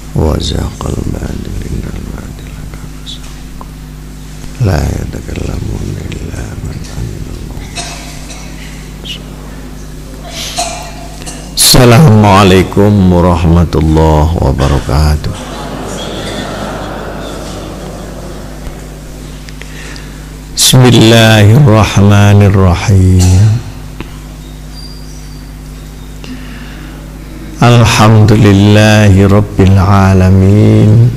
وزاق البادل إن البادل كان زهوقا لا يتكلمون إلا من أذن الله. Assalamualaikum warahmatullahi wabarakatuh. Bismillahirrahmanirrahim. Alhamdulillahi rabbil alamin.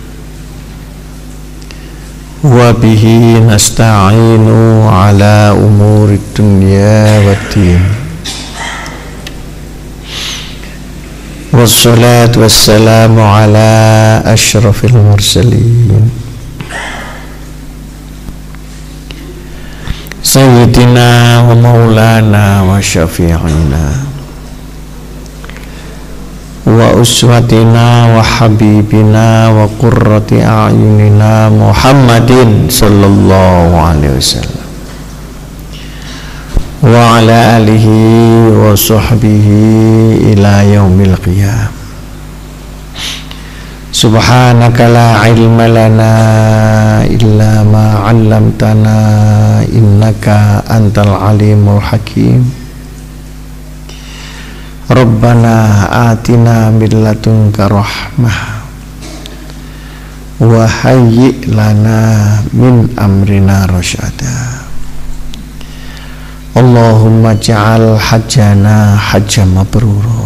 Wa bihi nasta'inu ala umuri dunya waddin. Wassalatu wassalamu ala asyrafil mursalin Sayyidina wa maulana wa syafi'ina wa uswatina wa habibina wa qurrati a'yunina Muhammadin sallallahu alaihi wasallam wa ala alihi wa sahbihi ila yaumil qiyam. Subhanaka la ilma lana illa ma 'allamtana innaka antal alimul hakim. Rabbana atina min ladunka rahmah wa hayyi lana min amrina rasyada. Allahumma ja'al hajjana hajjan mabrura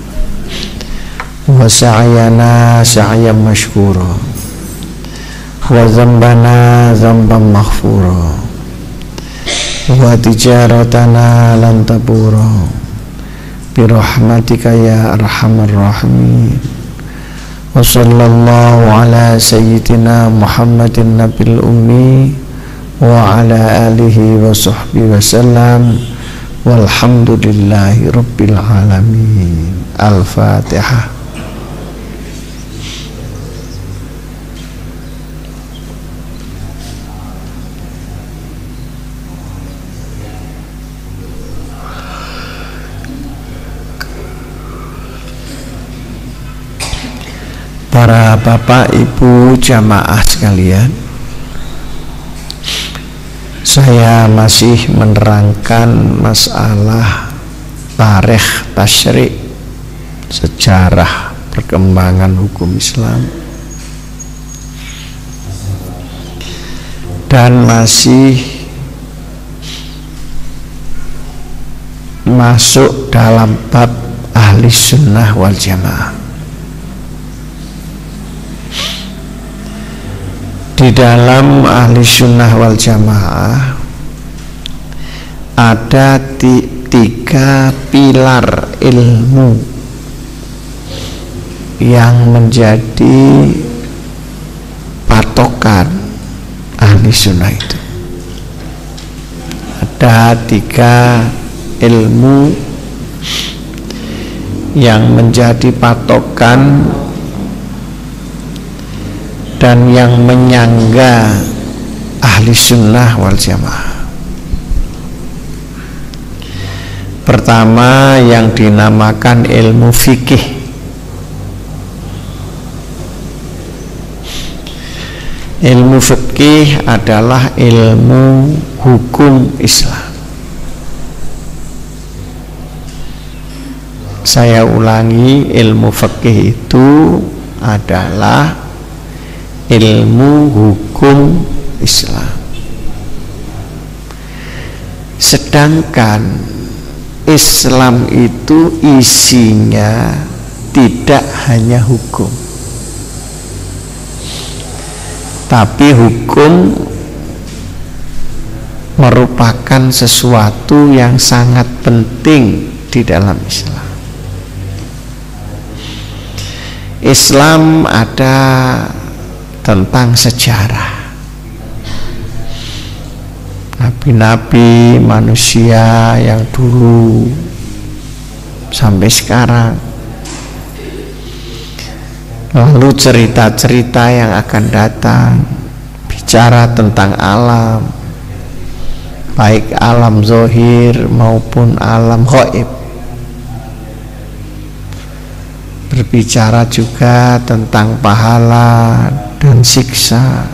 wa sa'yana sa'yan mashkura wa dhanbana dhanban maghfura wa tijaratana lan tabura bi rahmatika ya arhamar rahimin. Wa sallallahu ala sayyidina Muhammadin nabil ummi wa ala alihi wa sahbihi wa sallam walhamdulillahi rabbil alamin. Al-Fatihah. Para bapak ibu jamaah sekalian, saya masih menerangkan masalah tarikh tasyri', sejarah perkembangan hukum Islam, dan masih masuk dalam bab ahli sunnah wal jamaah. Di dalam ahli sunnah wal jamaah ada tiga pilar ilmu yang menjadi patokan ahli sunnah itu. Ada tiga ilmu yang menjadi patokan dan yang menyangga ahli sunnah wal jamaah. Pertama, yang dinamakan ilmu fikih. Ilmu fikih adalah ilmu hukum Islam. Saya ulangi, ilmu fikih itu adalah ilmu hukum Islam. Sedangkan Islam itu isinya tidak hanya hukum, tapi hukum merupakan sesuatu yang sangat penting di dalam Islam. Islam ada tentang sejarah nabi-nabi, manusia yang dulu sampai sekarang, lalu cerita-cerita yang akan datang, bicara tentang alam, baik alam zahir maupun alam ghaib, berbicara juga tentang pahala dan siksa,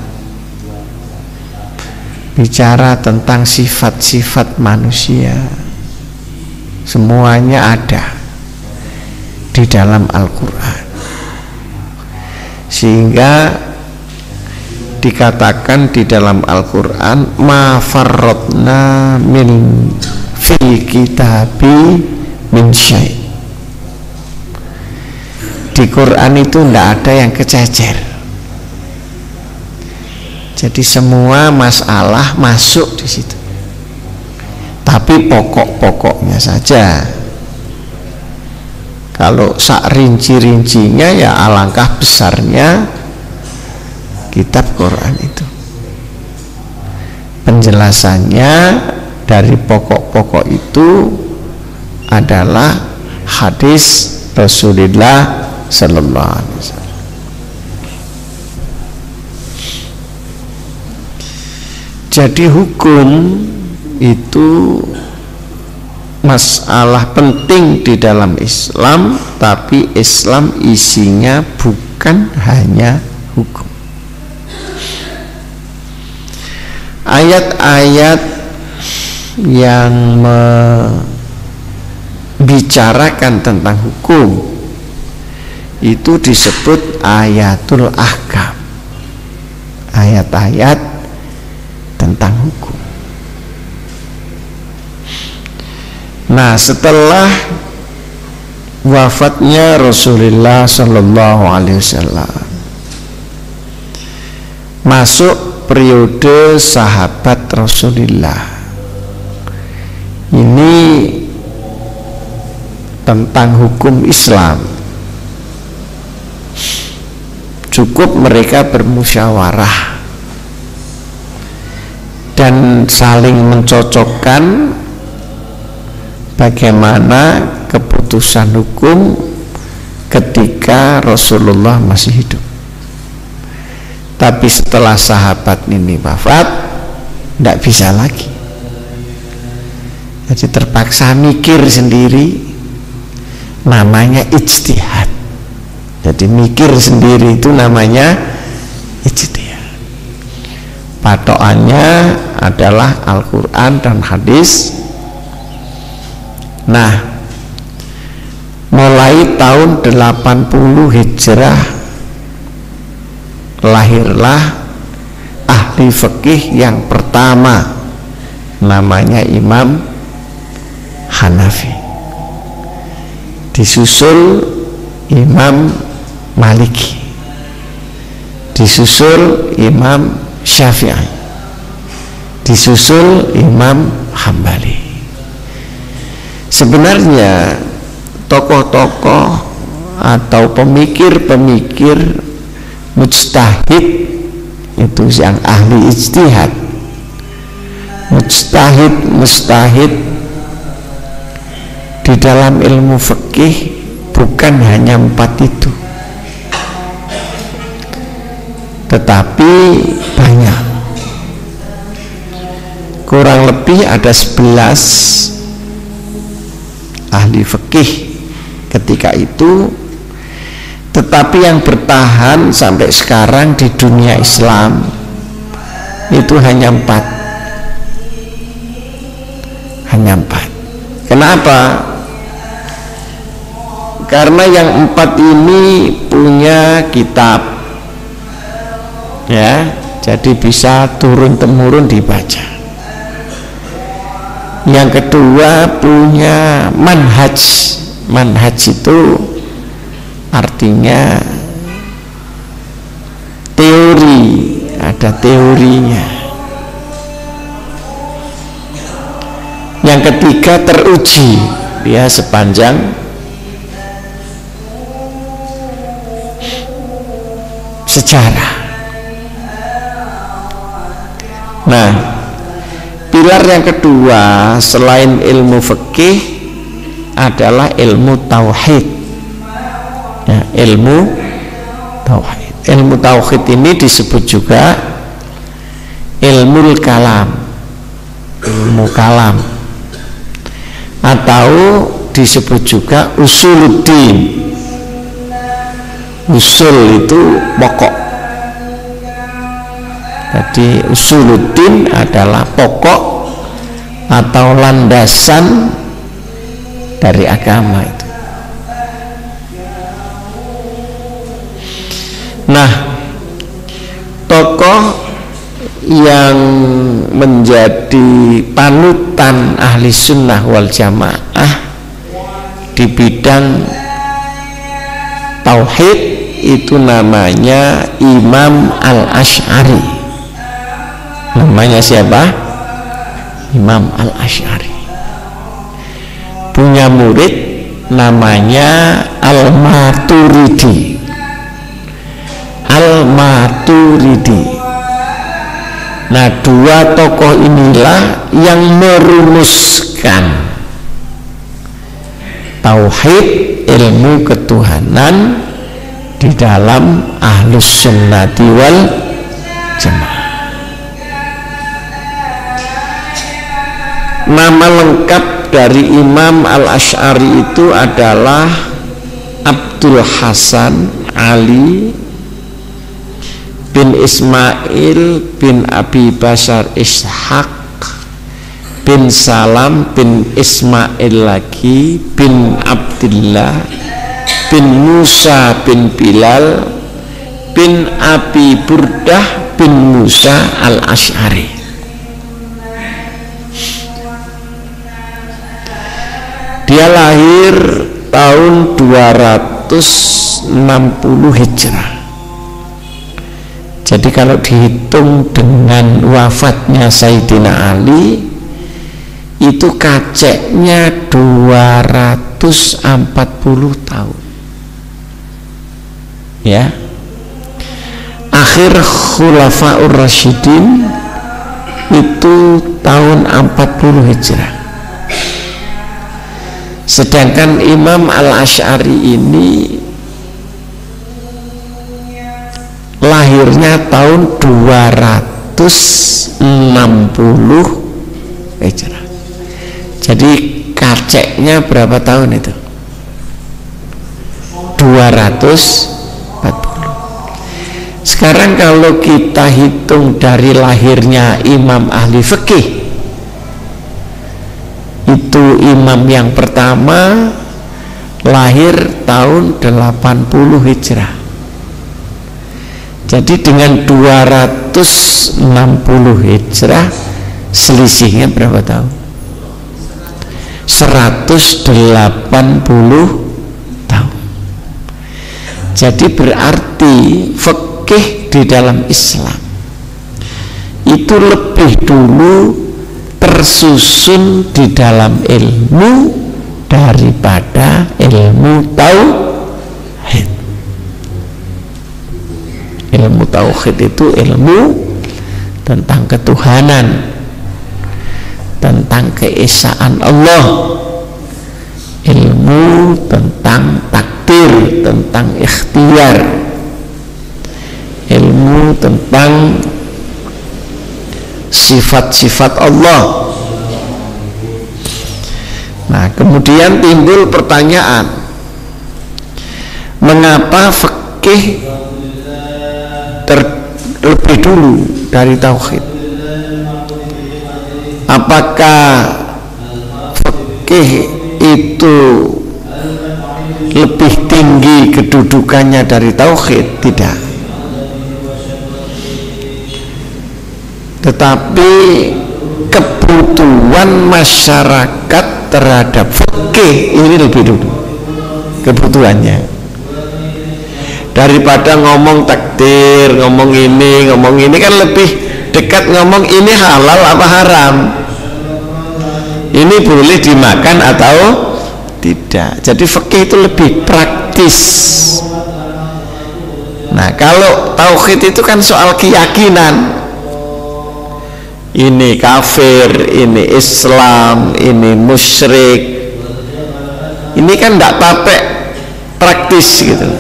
bicara tentang sifat-sifat manusia. Semuanya ada di dalam Al-Quran, sehingga dikatakan di dalam Al-Quran, ma farratna min fil kitabi min syai'. Di Quran itu tidak ada yang kececer. Jadi semua masalah masuk di situ, tapi pokok-pokoknya saja. Kalau sak rinci-rincinya ya alangkah besarnya kitab Quran itu. Penjelasannya dari pokok-pokok itu adalah hadis Rasulullah Sallallahu Alaihi Wasallam. Jadi hukum itu masalah penting di dalam Islam, tapi Islam isinya bukan hanya hukum. Ayat-ayat yang membicarakan tentang hukum itu disebut ayatul ahkam, ayat-ayat tentang hukum. Nah, setelah wafatnya Rasulullah Sallallahu Alaihi Wasallam, masuk periode sahabat Rasulullah. Ini tentang hukum Islam. Cukup mereka bermusyawarah dan saling mencocokkan bagaimana keputusan hukum ketika Rasulullah masih hidup. Tapi setelah sahabat ini wafat, tidak bisa lagi. Jadi terpaksa mikir sendiri, namanya ijtihad. Jadi mikir sendiri itu namanya ijtihad. Patokannya adalah Al-Quran dan hadis. Nah, mulai tahun 80 Hijrah lahirlah ahli fikih yang pertama, namanya Imam Hanafi. Disusul Imam Maliki, disusul Imam Syafi'i, disusul Imam Hambali. Sebenarnya tokoh-tokoh atau pemikir-pemikir mujtahid itu yang ahli ijtihad, mujtahid di dalam ilmu fikih bukan hanya 4 itu, tetapi banyak. Kurang lebih ada 11 ahli fikih ketika itu, tetapi yang bertahan sampai sekarang di dunia Islam itu hanya 4. Hanya 4. Kenapa? Karena yang 4 ini punya kitab, ya, jadi bisa turun-temurun dibaca. Yang kedua punya manhaj. Manhaj itu artinya teori, ada teorinya. Yang ketiga teruji, dia sepanjang sejarah. Nah, pilar yang kedua selain ilmu fikih adalah ilmu tauhid. Ya, ilmu tauhid. Ilmu tauhid ini disebut juga ilmu kalam, ilmu kalam, atau disebut juga usuluddin. Usul itu pokok. Jadi usuluddin adalah pokok atau landasan dari agama itu. Nah, tokoh yang menjadi panutan ahli sunnah wal jamaah di bidang tauhid itu namanya Imam Al-Asy'ari. Namanya siapa? Imam Al-Asy'ari. Punya murid namanya Al-Maturidi. Al-Maturidi. Nah, dua tokoh inilah yang merumuskan tauhid, ilmu ketuhanan di dalam Ahlus Sunnati wal Jamaah. Nama lengkap dari Imam Al-Asy'ari itu adalah Abdul Hasan Ali bin Ismail bin Abi Bashar Ishaq bin Salam bin Ismail lagi bin Abdullah bin Musa bin Bilal bin Abi Burdah bin Musa Al-Asy'ari. Dia lahir tahun 260 Hijrah. Jadi kalau dihitung dengan wafatnya Sayyidina Ali, itu kaceknya 240 tahun. Ya. Akhir Khulafaur Rasyidin itu tahun 40 Hijrah. Sedangkan Imam Al-Asy'ari ini lahirnya tahun 260 Hijrah. Jadi kaceknya berapa tahun itu? 240. Sekarang kalau kita hitung dari lahirnya imam ahli fikih, itu imam yang pertama lahir tahun 80 Hijrah. Jadi dengan 260 Hijrah selisihnya berapa tahun? 180 tahun. Jadi berarti fikih di dalam Islam itu lebih dulu tersusun di dalam ilmu daripada ilmu tauhid. Ilmu tauhid itu ilmu tentang ketuhanan, tentang keesaan Allah, ilmu tentang takdir, tentang ikhtiar, ilmu tentang sifat-sifat Allah. Nah, kemudian timbul pertanyaan, mengapa fikih terlebih dulu dari tauhid? Apakah fikih itu lebih tinggi kedudukannya dari tauhid? Tidak. Tetapi kebutuhan masyarakat terhadap fikih ini lebih dulu kebutuhannya, daripada ngomong takdir, ngomong ini kan lebih dekat ngomong ini halal apa haram, ini boleh dimakan atau tidak. Jadi fikih itu lebih praktis. Nah, kalau tauhid itu kan soal keyakinan, ini kafir, ini Islam, ini musyrik, ini kan tidak pakai praktis gitu.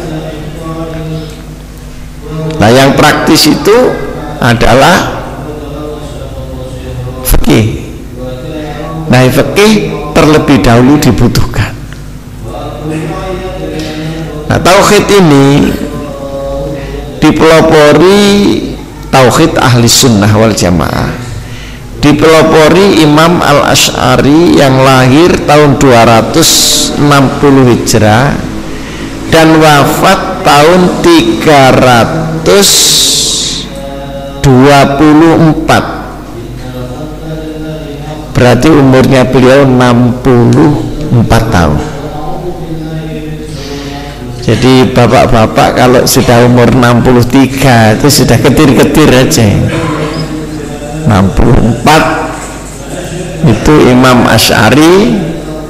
Nah, yang praktis itu adalah fikih. Nah, fikih terlebih dahulu dibutuhkan. Nah, tauhid ini dipelopori tauhid ahli sunnah wal jamaah, dipelopori Imam Al-Asy'ari yang lahir tahun 260 Hijrah dan wafat tahun 324. Berarti umurnya beliau 64 tahun. Jadi bapak-bapak kalau sudah umur 63 itu sudah ketir-ketir aja. 64 itu Imam Asy'ari,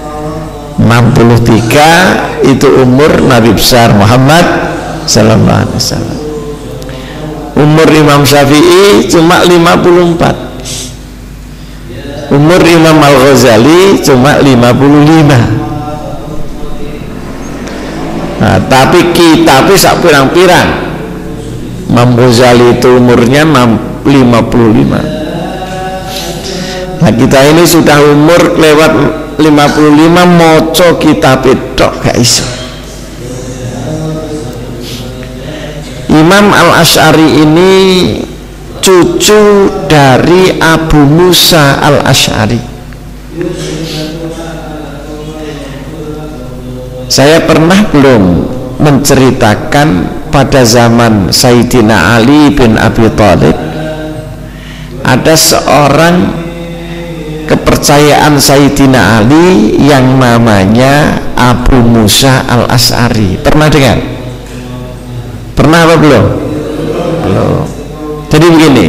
63 itu umur Nabi besar Muhammad sallallahu alaihi wasallam. Umur Imam Syafi'i cuma 54. Umur Imam Al-Ghazali cuma 55. Nah, tapi kita sak pirang-pirang. Imam Ghazali itu umurnya 55. Nah, kita ini sudah umur lewat 55, moco kitab itu gak iso. Imam Al-Asy'ari ini cucu dari Abu Musa Al-Asy'ari. Saya pernah belum menceritakan pada zaman Sayyidina Ali bin Abi Thalib ada seorang kepercayaan Sayyidina Ali yang namanya Abu Musa Al-Asy'ari. Pernah dengar? Pernah apa belum? Belum. Jadi begini,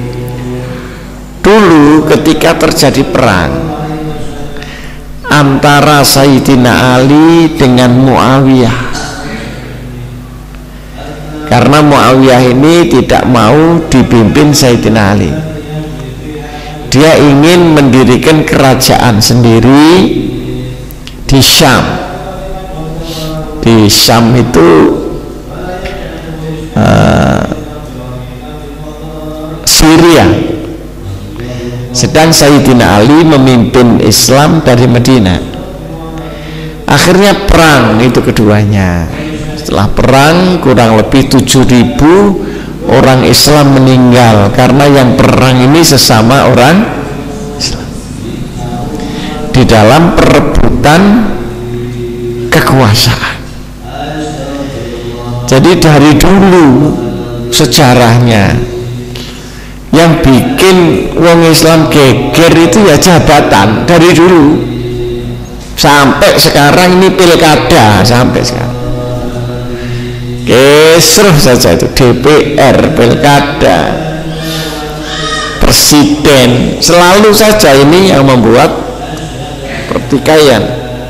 dulu ketika terjadi perang antara Sayyidina Ali dengan Muawiyah, karena Muawiyah ini tidak mau dipimpin Sayyidina Ali, dia ingin mendirikan kerajaan sendiri di Syam. Di Syam itu Syria. Sedang Sayyidina Ali memimpin Islam dari Madinah. Akhirnya perang itu keduanya. Setelah perang kurang lebih 7.000 orang Islam meninggal karena yang perang ini sesama orang Islam di dalam perebutan kekuasaan. Jadi dari dulu sejarahnya yang bikin wong Islam geger itu ya jabatan dari dulu sampai sekarang ini pilkada sampai sekarang. Kesruh saja itu DPR, pilkada, presiden, selalu saja ini yang membuat pertikaian.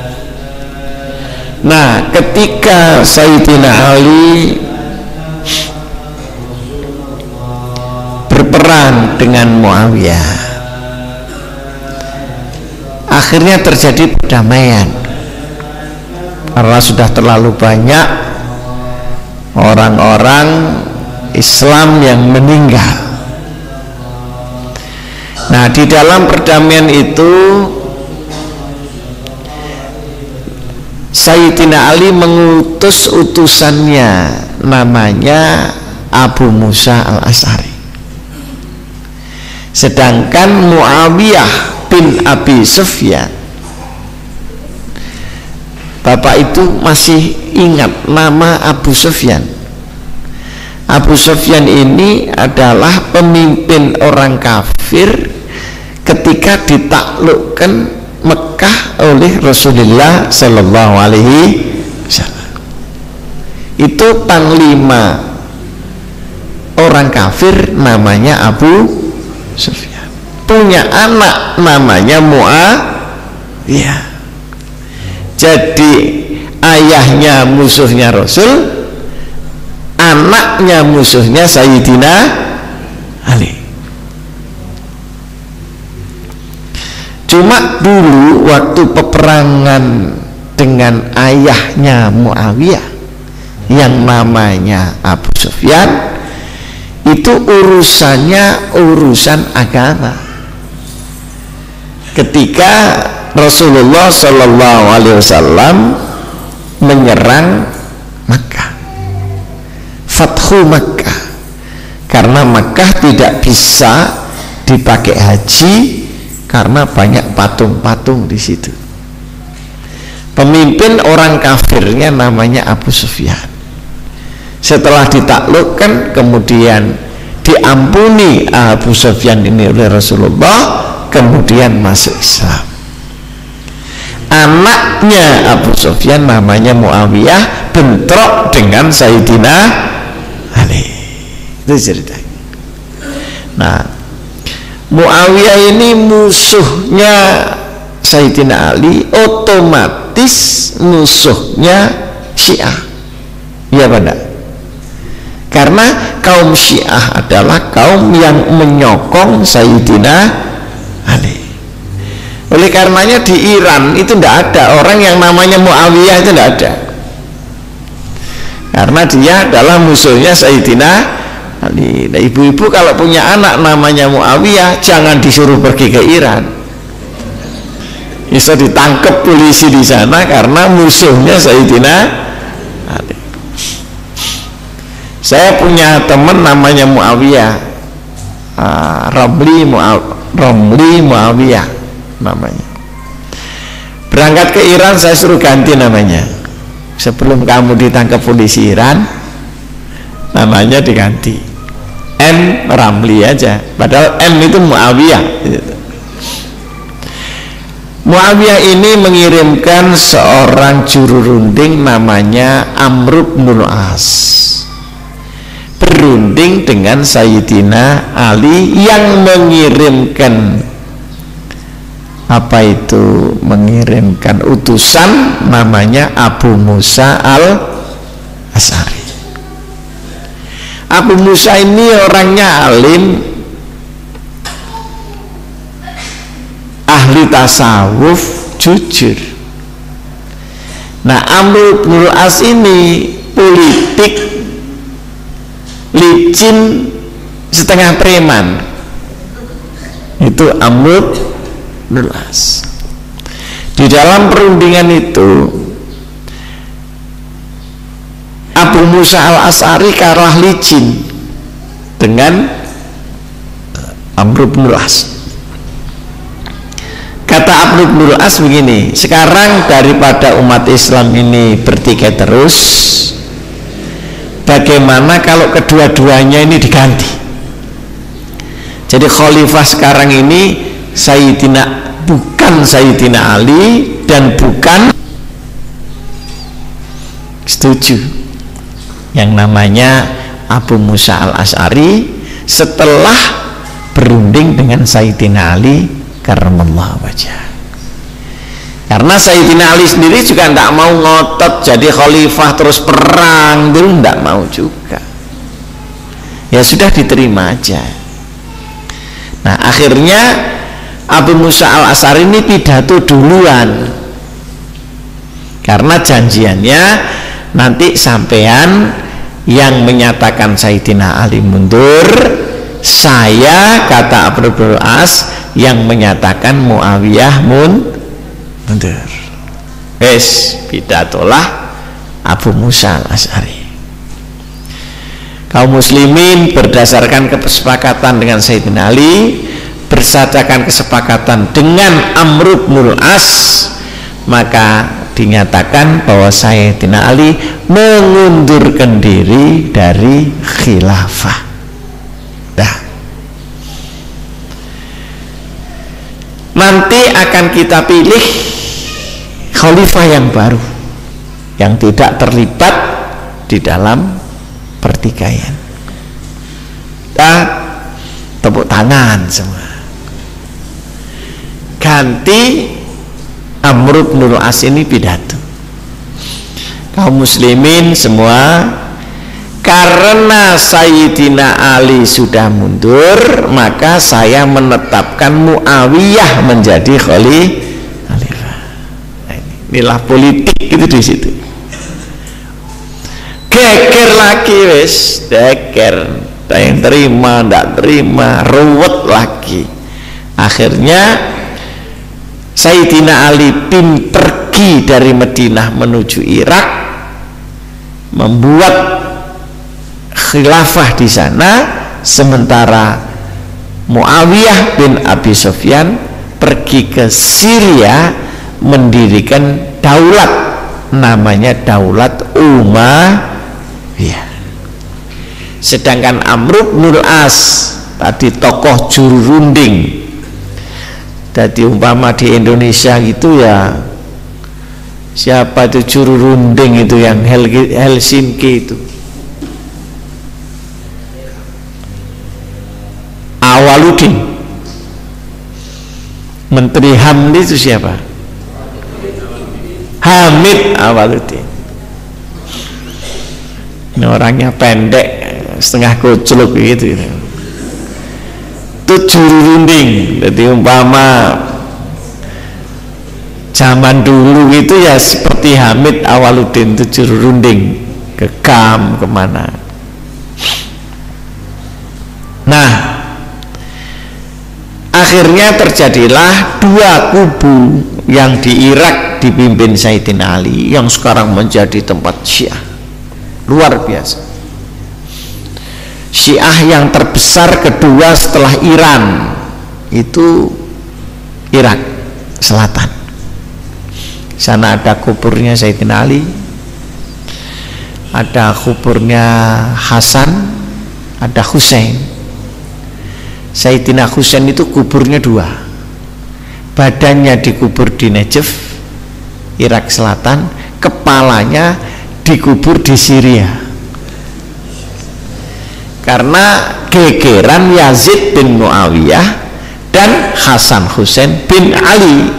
Nah, ketika Sayyidina Ali berperang dengan Muawiyah, akhirnya terjadi perdamaian karena sudah terlalu banyak orang-orang Islam yang meninggal. Nah, di dalam perdamaian itu Sayyidina Ali mengutus utusannya namanya Abu Musa Al-Asy'ari. Sedangkan Muawiyah bin Abi Sufyan, bapak itu masih ingat nama Abu Sufyan. Abu Sufyan ini adalah pemimpin orang kafir ketika ditaklukkan Mekah oleh Rasulullah Sallallahu Alaihi Wasallam. Itu panglima orang kafir namanya Abu Sufyan, punya anak namanya Muawiyah. Jadi ayahnya musuhnya Rasul, anaknya musuhnya Sayyidina Ali. Cuma dulu waktu peperangan dengan ayahnya Muawiyah yang namanya Abu Sufyan, itu urusannya urusan agama. Ketika Rasulullah Shallallahu Alaihi Wasallam menyerang Makkah, Fathu fathu Makkah, karena Makkah tidak bisa dipakai haji karena banyak patung-patung di situ. Pemimpin orang kafirnya namanya Abu Sufyan. Setelah ditaklukkan, kemudian diampuni Abu Sufyan ini oleh Rasulullah, kemudian masuk Islam. Anaknya Abu Sufyan namanya Muawiyah, bentrok dengan Sayyidina Ali. Itu ceritanya. Nah, Muawiyah ini musuhnya Sayyidina Ali, otomatis musuhnya Syiah. Iya benar. Karena kaum Syiah adalah kaum yang menyokong Sayyidina Ali. Oleh karenanya di Iran itu tidak ada orang yang namanya Muawiyah, itu tidak ada. Karena dia adalah musuhnya Sayyidina Ali. Nah, ibu-ibu kalau punya anak namanya Muawiyah, jangan disuruh pergi ke Iran. Bisa ditangkap polisi di sana karena musuhnya Sayyidina Ali. Saya punya teman namanya Muawiyah, Romli Muawiyah namanya. Berangkat ke Iran saya suruh ganti namanya. Sebelum kamu ditangkap polisi Iran, namanya diganti M Ramli aja, padahal M itu Muawiyah. Muawiyah ini mengirimkan seorang juru runding namanya Amr bin As, berunding dengan Sayyidina Ali, yang mengirimkan mengirimkan utusan namanya Abu Musa al-Asy'ari. Abu Musa ini orangnya alim, ahli tasawuf, jujur. Nah, Amr bin As ini politik, licin, setengah preman. Itu Amr bin As. Di dalam perundingan itu Abu Musa al-Asy'ari kalah licin dengan Amr bin As. Kata Amr bin As begini, sekarang daripada umat Islam ini bertikai terus, bagaimana kalau kedua-duanya ini diganti? Jadi khalifah sekarang ini bukan Sayyidina Ali dan bukan setuju yang namanya Abu Musa al-Asy'ari setelah berunding dengan Sayyidina Ali karramallahu wajhah. Karena Sayyidina Ali sendiri juga tidak mau ngotot jadi khalifah terus perang, itu tidak mau juga. Ya sudah, diterima aja. Nah, akhirnya Abu Musa al-Asy'ari ini pidato duluan, karena janjiannya nanti sampean yang menyatakan Sayyidina Ali mundur, saya, kata Abu As, yang menyatakan Muawiyah mundur. Pidatolah Abu Musa al-Asy'ari. Kaum muslimin berdasarkan kesepakatan dengan Sayyidina Ali, berdasarkan kesepakatan dengan Amr bin As, maka dinyatakan bahwa Sayyidina Ali mengundurkan diri dari khilafah. Nanti akan kita pilih khalifah yang baru, yang tidak terlibat di dalam pertikaian. Kita tepuk tangan semua. Ganti Amr bin As ini pidato. Kaum muslimin semua, karena Sayyidina Ali sudah mundur, maka saya menetapkan Muawiyah menjadi khalifah. Nah, inilah politik itu di situ. Geger lagi wis, geger. Yang terima, tidak terima, ruwet lagi. Akhirnya Sayyidina Ali pergi dari Madinah menuju Irak, membuat khilafah di sana, sementara Muawiyah bin Abi Sufyan pergi ke Syria mendirikan daulat, namanya Daulat Umayyah. Sedangkan Amr bin As tadi tokoh juru runding. Jadi umpama di Indonesia gitu ya, siapa itu juru runding itu yang Helsinki itu, Awaludin. Menteri HAM itu siapa? Hamid Awaludin. Ini orangnya pendek, setengah kucluk gitu. Itu juru runding. Jadi umpama zaman dulu itu ya seperti Hamid Awaludin, itu juru runding ke KAM kemana. Nah, akhirnya terjadilah dua kubu yang di Irak dipimpin Sayyidina Ali, yang sekarang menjadi tempat Syiah luar biasa. Syiah yang terbesar kedua setelah Iran itu Irak Selatan. Sana ada kuburnya Sayyidina Ali, ada kuburnya Hasan, ada Husain. Sayyidina Husain itu kuburnya dua, badannya dikubur di Najaf, Irak Selatan, kepalanya dikubur di Syria, karena gegeran Yazid bin Muawiyah dan Hasan Husain bin Ali.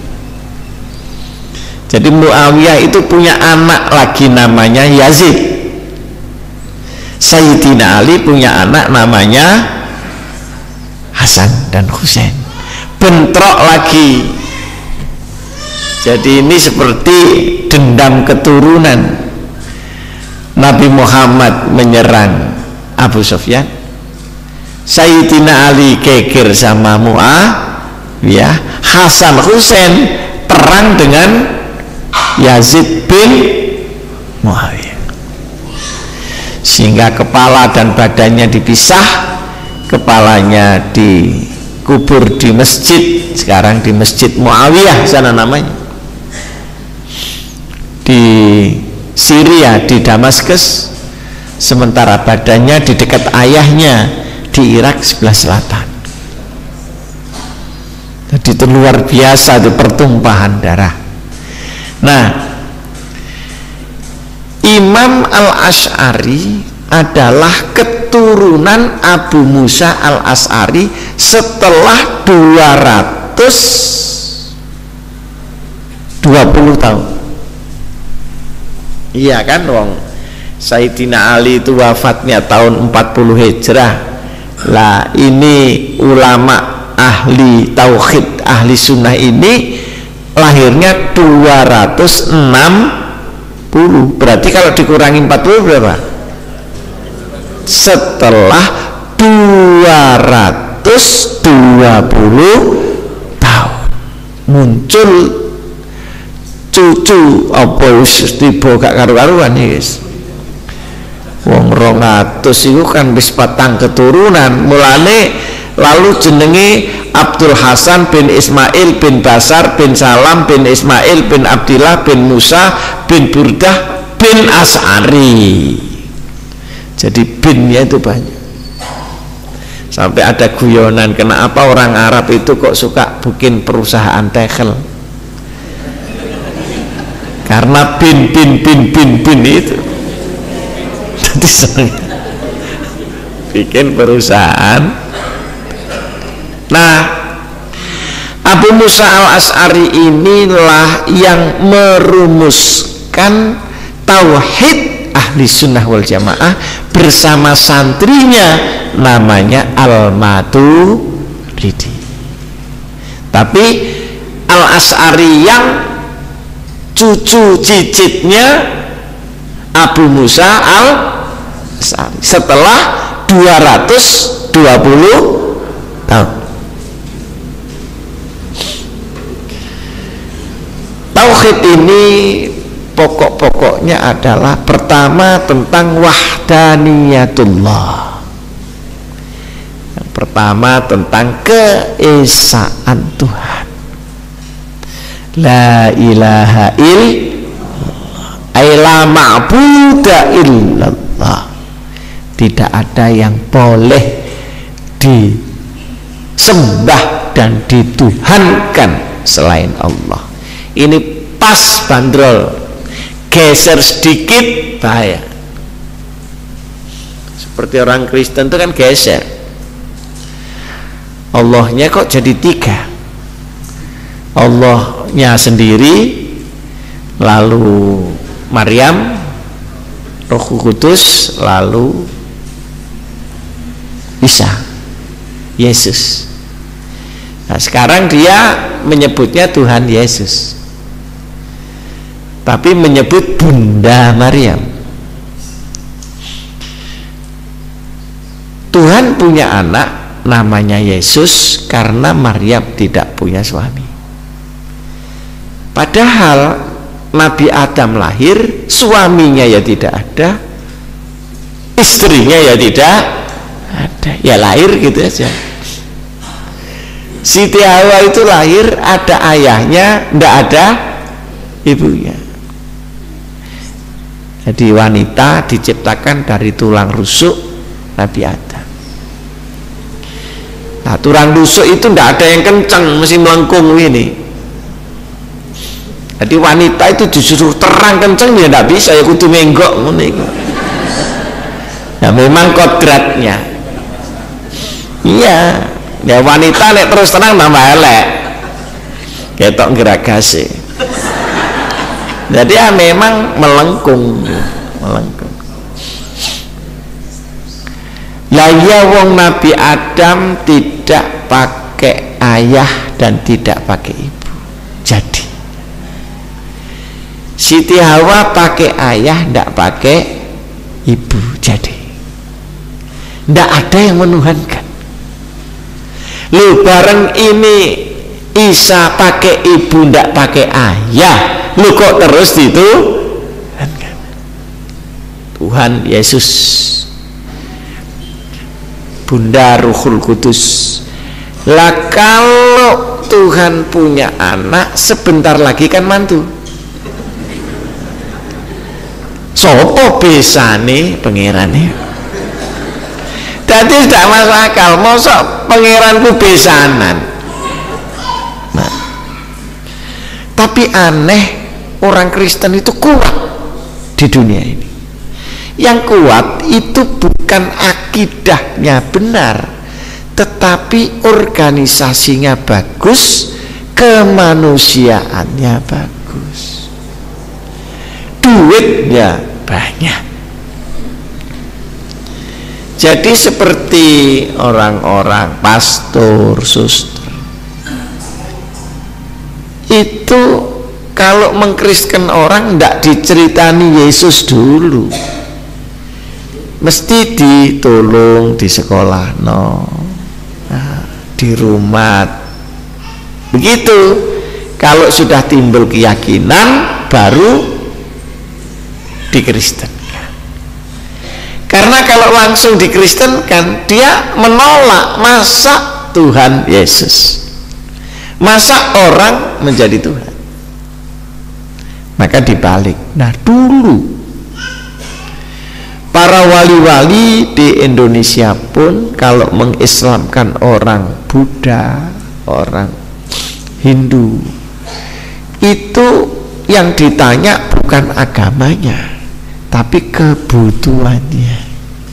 Jadi Muawiyah itu punya anak lagi namanya Yazid, Sayyidina Ali punya anak namanya Hasan dan Husain, bentrok lagi. Jadi ini seperti dendam keturunan. Nabi Muhammad menyerang Abu Sufyan, Sayyidina Ali geger sama Muawiyah, Hasan Husain perang dengan Yazid bin Muawiyah, sehingga kepala dan badannya dipisah. Kepalanya dikubur di masjid, sekarang di Masjid Muawiyah sana namanya, di Syria, di Damaskus. Sementara badannya di dekat ayahnya di Irak sebelah selatan. Jadi itu luar biasa, itu pertumpahan darah. Nah, Imam Al-Asy'ari adalah keturunan Abu Musa Al-Asy'ari setelah 220 tahun. Iya kan, wong Sayyidina Ali itu wafatnya tahun 40 Hijrah. Lah ini ulama ahli tauhid, ahli sunnah ini lahirnya 260. Berarti kalau dikurangi 40 berapa? Setelah 220 tahun muncul cucu apa wis tiba gak karu-karuan guys. Wong 200 itu kan wis patang keturunan. Mulane lalu jenenge Abdul Hasan bin Ismail bin Basar bin Salam bin Ismail bin Abdillah bin Musa bin Burdah bin Asy'ari. Jadi binnya itu banyak. Sampai ada guyonan, kenapa orang Arab itu kok suka bikin perusahaan tegel? Karena bin itu. Jadi senang bikin perusahaan. Nah, Abu Musa Al-Asy'ari inilah yang merumuskan tauhid ahli sunnah wal jamaah bersama santrinya namanya Al-Maturidi. Tapi Al-Asy'ari yang cucu cicitnya Abu Musa Al-Asy'ari setelah 220 tahun. Tauhid ini pokok-pokoknya adalah pertama tentang wahdatul wahdaniyatullah. Yang pertama tentang keesaan Tuhan. La ilaha illallah, ay la ma'buda illallah. Tidak ada yang boleh disembah dan dituhankan selain Allah. Ini pas bandrol, geser sedikit bahaya. Seperti orang Kristen itu kan geser, Allahnya kok jadi 3. Allahnya sendiri, lalu Maryam, Roh Kudus, lalu Isa, Yesus. Nah, sekarang dia menyebutnya Tuhan Yesus, tapi menyebut Bunda Maryam. Tuhan punya anak namanya Yesus karena Maryam tidak punya suami. Padahal Nabi Adam lahir, suaminya ya tidak ada, istrinya ya tidak ada, ya lahir gitu aja. Siti Hawa itu lahir, ada ayahnya, tidak ada ibunya. Jadi wanita diciptakan dari tulang rusuk Nabi Adam. Nah, tulang rusuk itu tidak ada yang kencang, mesti melengkung ini. Jadi wanita itu disuruh terang kenceng ya tidak bisa, ya kudu menggok. Ya memang kodratnya. Iya, ya wanita nek terus tenang tambah elek, ketok geragase. Jadi ya memang melengkung. Lah ya wong Nabi Adam tidak pakai ayah dan tidak pakai ibu. Jadi Siti Hawa pakai ayah, tidak pakai ibu. Jadi tidak ada yang menuhankan. Lu bareng ini Isa pakai ibu, tidak pakai ayah, lu kok terus itu Tuhan Yesus, Bunda Ruhul Kudus. Lah kalau Tuhan punya anak, sebentar lagi kan mantu. Sopo besane pangerane? Dadi tidak masuk akal, mosok pangeranku besanan. Nah, tapi aneh, orang Kristen itu kuat di dunia ini. Yang kuat itu bukan akidahnya benar, tetapi organisasinya bagus, kemanusiaannya bagus, duitnya banyak. Jadi seperti orang-orang pastor, suster itu kalau mengkristen orang tidak diceritani Yesus dulu, mesti ditolong di sekolah, di rumah. Begitu. Kalau sudah timbul keyakinan, baru dikristenkan. Karena kalau langsung dikristenkan, dia menolak masa Tuhan Yesus, masa orang menjadi Tuhan. Maka dibalik. Nah, dulu para wali-wali di Indonesia pun kalau mengislamkan orang Buddha, orang Hindu, itu yang ditanya bukan agamanya, tapi kebutuhannya.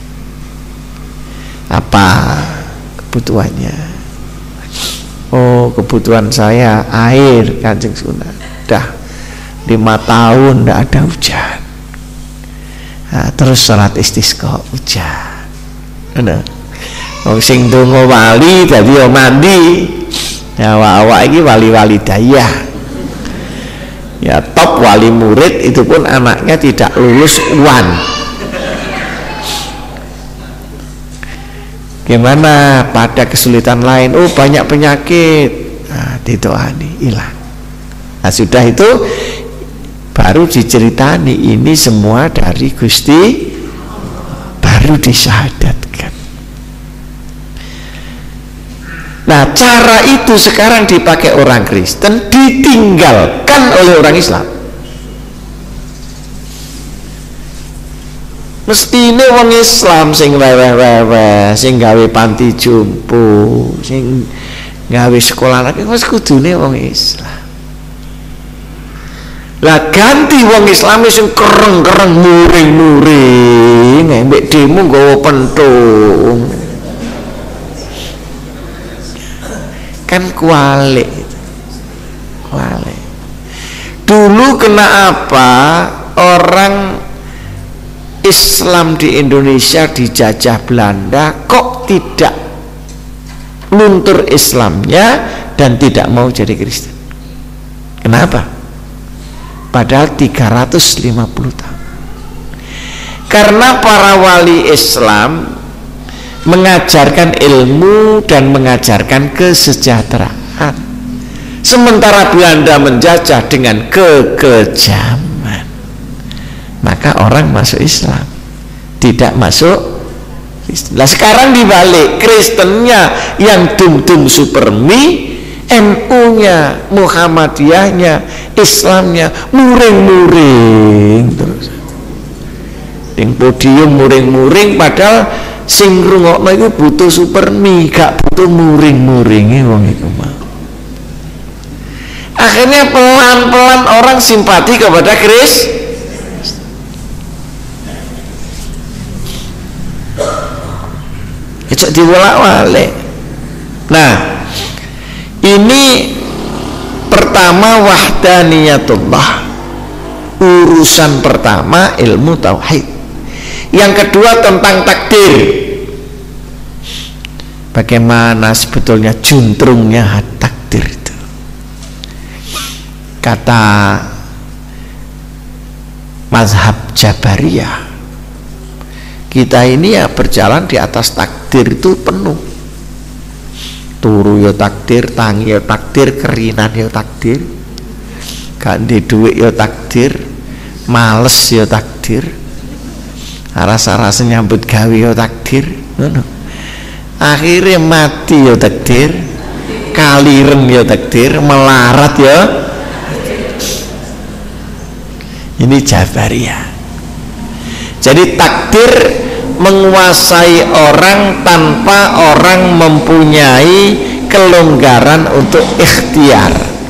Apa kebutuhannya? Oh, kebutuhan saya air, Kanjeng Sunan. Dah 5 tahun tidak ada hujan. Nah, terus sholat istisqa hujan. Nah, wong sing donga wali dadi yo mandi. Ya awak iki wali-wali dayah. Ya top wali murid itu pun anaknya tidak lulus UAN. Gimana pada kesulitan lain? Oh, banyak penyakit. Nah, ditoani hilang. Nah, sudah itu baru diceritani ini semua dari Gusti. baru disyahadatkan. Nah, cara itu sekarang dipakai orang Kristen, ditinggalkan oleh orang Islam. Mestine wong Islam sing weweh-weweh, sing gawe panti jompo, sing gawe sekolah anak wis kudune wong Islam. Lah ganti wong Islam sing kereng-kereng muring-muring, mbek demo nggawa pentung. Kan kualik. Dulu kenapa orang Islam di Indonesia dijajah Belanda kok tidak luntur Islamnya dan tidak mau jadi Kristen? Kenapa? Padahal 350 tahun. Karena para wali Islam mengajarkan ilmu dan mengajarkan kesejahteraan, sementara Belanda menjajah dengan kekejaman. Maka orang masuk Islam, tidak masuk Kristen. Nah sekarang dibalik, Kristennya yang dum-dum supermi, NU-nya, Muhammadiyahnya, Islamnya muring-muring terus. Yang podium muring-muring, padahal sing ngrungokno iku butuh supermi, gak butuh muring-muringi wong iku mah. Akhirnya pelan-pelan orang simpati kepada Kristus. Cek diwolak-walik. Nah, ini pertama wahdaniyatullah, urusan pertama ilmu tauhid. Yang kedua tentang takdir, bagaimana sebetulnya juntrungnya takdir itu. Kata mazhab Jabariyah, kita ini ya berjalan di atas takdir itu penuh. Turu ya takdir, tangi ya takdir, kerinan ya takdir, ganti duit ya takdir, males ya takdir, rasa-rasa nyambut gawe ya takdir. Akhirnya mati ya takdir, kaliren ya takdir, melarat ya. Ini Jabariyah. Jadi takdir menguasai orang tanpa orang mempunyai kelonggaran untuk ikhtiar.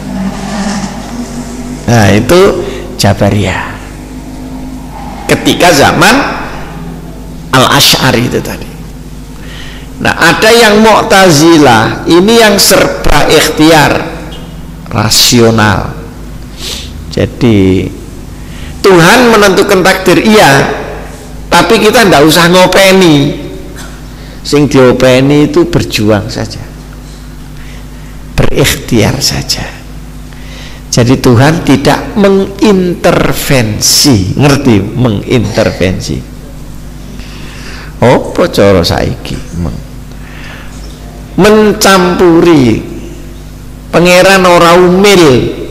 Nah itu Jabariyah ketika zaman Al-Asy'ari itu tadi. Nah ada yang Mu'tazilah, ini yang serba ikhtiar, rasional. Jadi Tuhan menentukan takdir iya, tapi kita tidak usah ngopeni. Sing diopeni itu berjuang saja, berikhtiar saja. Jadi Tuhan tidak mengintervensi. Ngerti? Mengintervensi. Apa cara saiki? Mencampuri. Pangeran ora umil.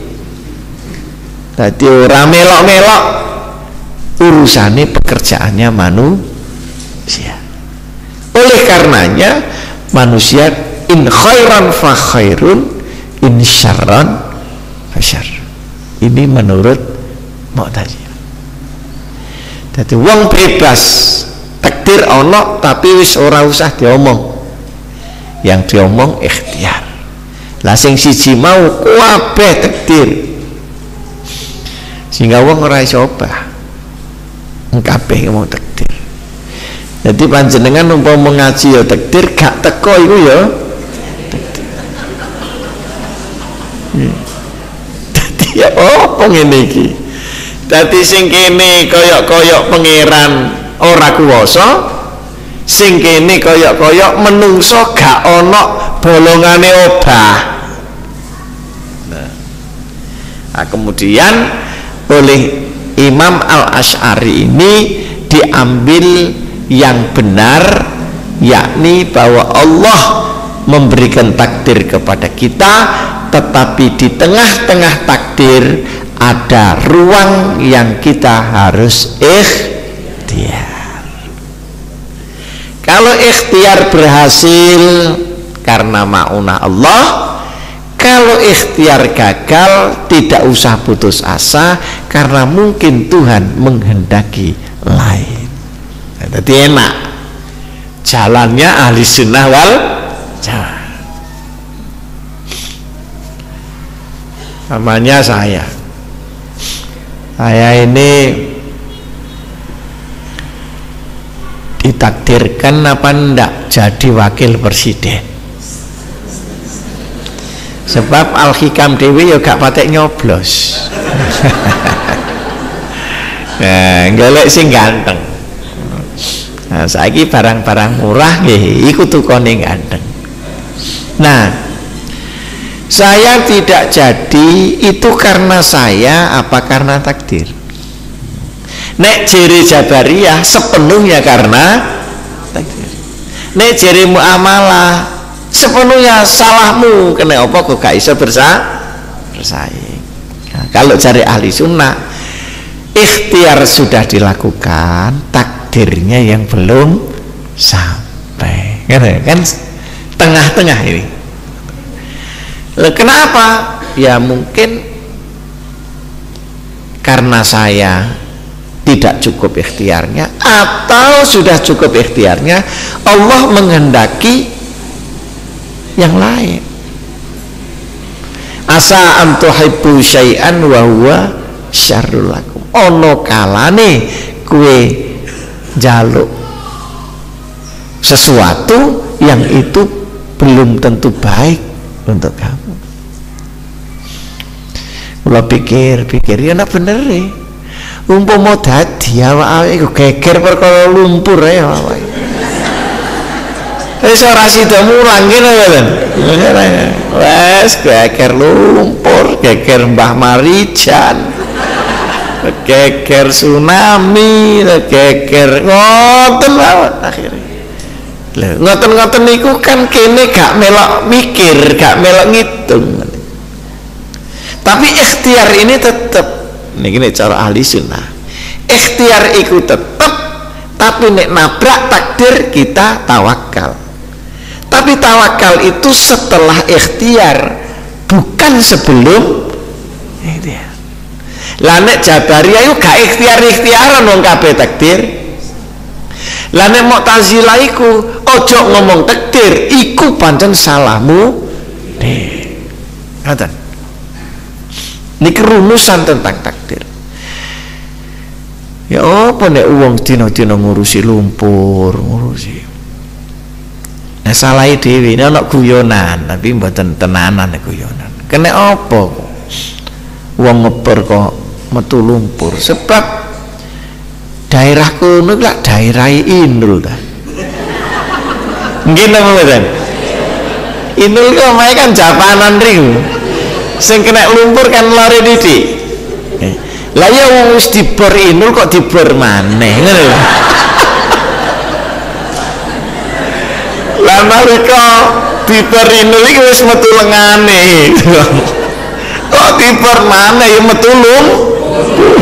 Dadi ora melok-melok urusane pekerjaannya manusia. Oleh karenanya manusia in khairan fa khairun, in syarran fa syarr. Ini menurut Mu'tazilah. Dadi wong bebas, takdir ana tapi wis ora usah diomong. Yang diomong ikhtiar. Lah sing siji mau kabeh takdir. Sehingga wong ora iso obah. Kabeh mau takdir. Jadi panjenengan umpama ngaji ya takdir, gak teko iku ya takdir. Dadi ya opo ngene iki? Dadi sing kene koyok-koyok pangeran ora kuwasa, sing kene koyok-koyok menungso gak ana bolongane obah. Nah, kemudian oleh Imam Al-Asy'ari ini diambil yang benar, yakni bahwa Allah memberikan takdir kepada kita, tetapi di tengah-tengah takdir ada ruang yang kita harus ikhtiar. Kalau ikhtiar berhasil karena ma'unah Allah, kalau ikhtiar gagal tidak usah putus asa karena mungkin Tuhan menghendaki lain. Jadi enak jalannya ahli sunnah wal jamaah. Namanya saya ini ditakdirkan apa enggak jadi wakil presiden, sebab Al-Hikam Dewi ya gak patek nyoblos. Nah, golek sing ganteng. Nah, saiki barang-barang murah nggih iku tukone ganteng. Nah, saya tidak jadi itu karena saya apa karena takdir. Nek jere Jabariyah sepenuhnya karena takdir. Nek jere muamalah sepenuhnya salahmu, kena apa kok gak iso bersaing. Nah, kalau cari ahli sunnah, ikhtiar sudah dilakukan, takdirnya yang belum sampai. Kan tengah-tengah ini. Kenapa? Ya mungkin karena saya tidak cukup ikhtiarnya, atau sudah cukup ikhtiarnya, Allah menghendaki yang lain. Asa an tuhibbu syai'an wa huwa syarrul lakum. Ono kalane kue jaluk sesuatu yang itu belum tentu baik untuk kamu. Kalau pikir ya nak bener nih. Umpama dadi awake iku geger perkara lumpur ae awake. Wis ora sida mulang kene mboten. Wes geger lumpur, geger Mbah Marijan. Geger tsunami, geger ngoten mawon akhire. Lha ngoten-ngoten niku kan kene gak melok mikir, gak melok ngitung. Tapi ikhtiar ini tetap niki nek cara ahli sunnah, ikhtiar iku tetep, tapi nek nabrak takdir kita tawakal. Tapi tawakal itu setelah ikhtiar, bukan sebelum ikhtiar. Lah nek Jabariyah iku gak ikhtiar-ikhtiaran wong kabeh takdir. Lah nek Mu'tazilah iku ojo ngomong takdir, iku pancen salahmu. Ngoten. Niki rumusan tentang takdir. Ya apa nek wong dina-dina ngurusi lumpur, ngurusi. Nah salahe dhewe ana guyonan, tapi mboten tenanan guyonan. Kene apa kok? Wong ngeper kok metu lumpur, sebab daerah kono lak daerah Inul ta. Nggih napa mboten? Inul kok omahe kan Japanan riku. Sing kena lumpur kan lare didik. Lah ya wong wis dibor Inul kok dibor maneh ngono lho. Lah nalika dibor Inul iki wis metu lengane. Kok dibor maneh ya metu lumpur.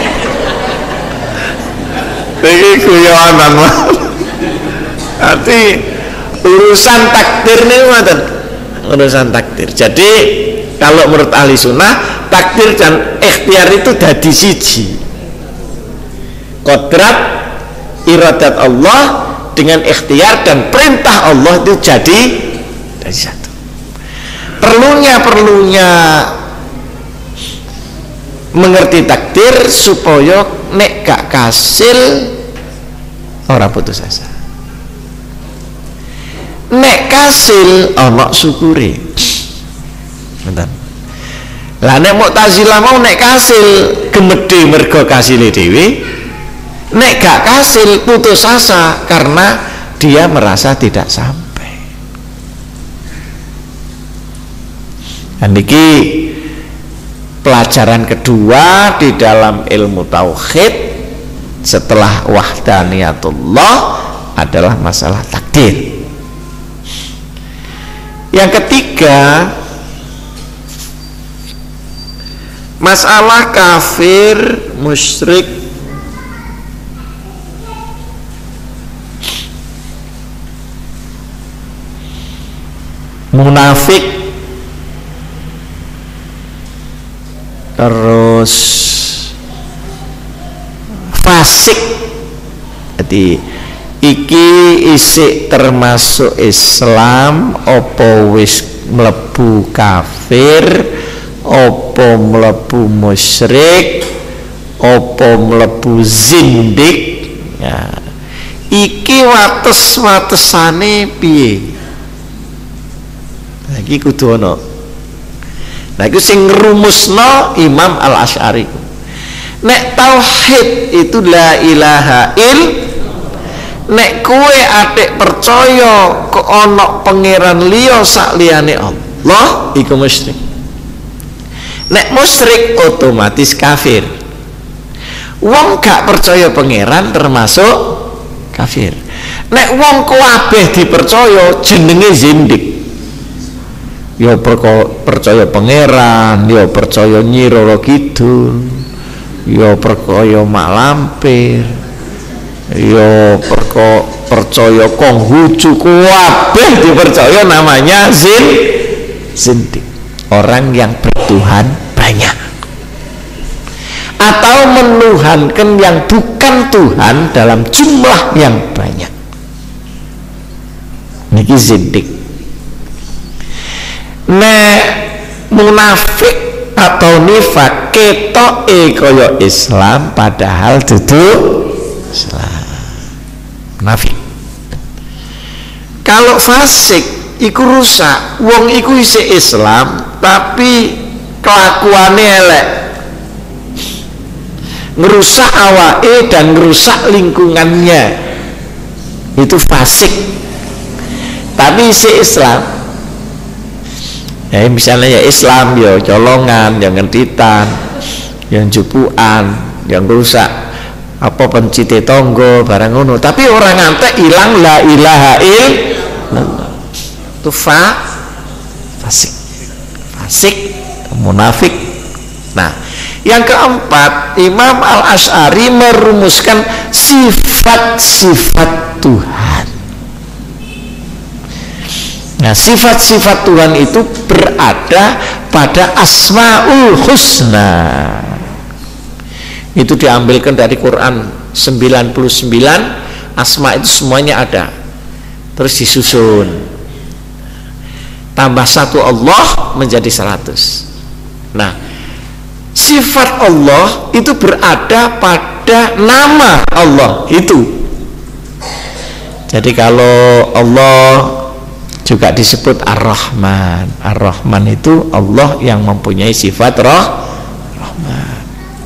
Iki guyonan mah. Arti urusan takdir niku ngoten. Urusan takdir. Jadi kalau menurut ahli sunnah, takdir dan ikhtiar itu dadi siji. Kodrat iradat Allah dengan ikhtiar dan perintah Allah itu jadi satu. Perlunya mengerti takdir supaya nek gak kasil ora putus asa. Nek kasil ana syukure. Bentar. Lah nek Mu'tazilah mau nek kasil gemedhe mergo kasile dhewe, nek gak kasil putus asa karena dia merasa tidak sampai. Dan niki pelajaran kedua di dalam ilmu tauhid setelah wahdaniyatullah adalah masalah takdir. Yang ketiga, masalah kafir, musyrik, munafik, terus fasik. Jadi iki isik termasuk Islam apa wis mlebu kafir, apa mlebu musyrik, apa mlebu zindik. Ya, iki wates-watesane piye? Nah, iki kudu ana. Nah, iku sing ngrumusno Imam Al-Asy'ari. Nek tauhid itu la ilaha nek kowe atik percaya kok ana pangeran liya sak liyane Allah, iku musyrik. Nek musyrik otomatis kafir. Wong gak percaya pangeran termasuk kafir. Nek wong kabeh dipercaya jenenge zindik. Ya percaya pangeran, ya percaya Nyi Roro Kidul, ya percaya mak lampir, ya percaya Konghucu, kabeh dipercaya namanya zindik. Orang yang bertuhan banyak atau menuhankan yang bukan Tuhan dalam jumlah yang banyak. Niki zindik. Nek munafik atau nifak ketoke kaya Islam padahal duduk Islam. Munafik. Kalau fasik iku rusak, wong iku isih Islam tapi kelakuannya elek, ngerusak awake dan ngerusak lingkungannya, itu fasik. Tapi isih Islam. Ya misalnya ya Islam, ya colongan, yang ngentitan, yang jupuan, yang rusak apa pencite tonggo barang ngono, tapi orang ngantek hilang la ilaha illallah, itu fasik, munafik. Nah, yang keempat, Imam Al-Asy'ari merumuskan sifat-sifat Tuhan. Nah, sifat-sifat Tuhan itu berada pada Asmaul Husna. Itu diambilkan dari Quran 99 asma itu semuanya ada. Terus disusun. Tambah satu Allah menjadi 100. Nah, sifat Allah itu berada pada nama Allah itu. Jadi kalau Allah juga disebut Ar-Rahman. Ar-Rahman itu Allah yang mempunyai sifat Rahman.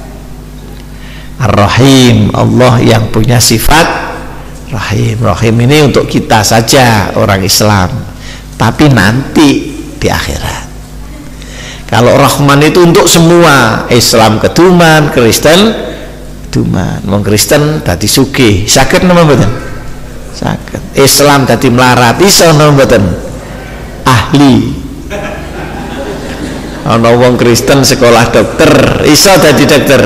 Ar-Rahim, Allah yang punya sifat Rahim. Rahim ini untuk kita saja orang Islam, tapi nanti di akhirat. Kalau Rahman itu untuk semua, Islam keduman, Kristen keduman. Wong Kristen dadi sugih, saged napa mboten? Saged. Islam dadi melarat, iso napa mboten? Ahli. Ana wong Kristen sekolah dokter, iso dadi dokter.